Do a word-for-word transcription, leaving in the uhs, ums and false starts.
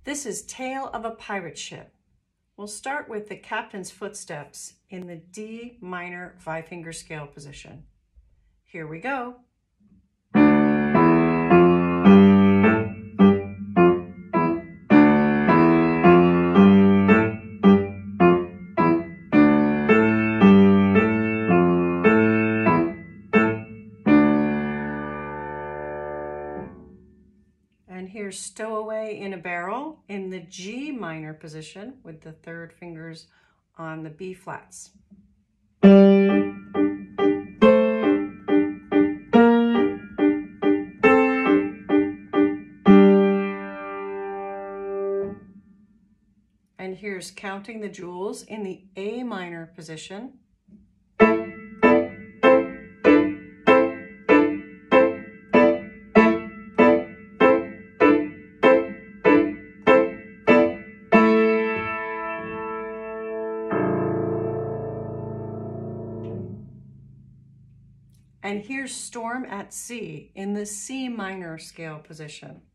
This is Tale of a Pirate Ship. We'll start with the captain's footsteps in the D minor five-finger scale position. Here we go. And here's Stowaway in a Barrel in the G minor position with the third fingers on the B flats. And here's Counting the Jewels in the A minor position. And here's Storm at Sea in the C minor scale position.